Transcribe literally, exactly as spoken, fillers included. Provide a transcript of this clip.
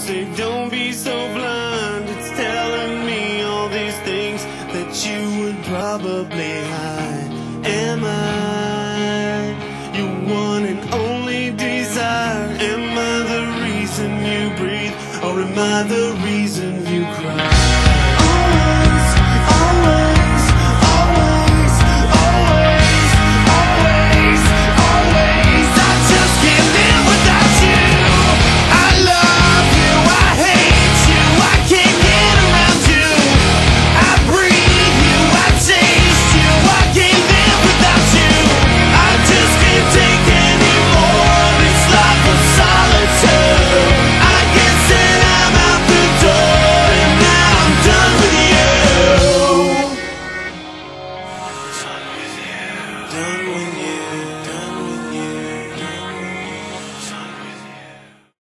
say don't be so blind. It's telling me all these things that you would probably hide. Am I your one and only desire? Am I the reason you breathe, or am I the reason you cry?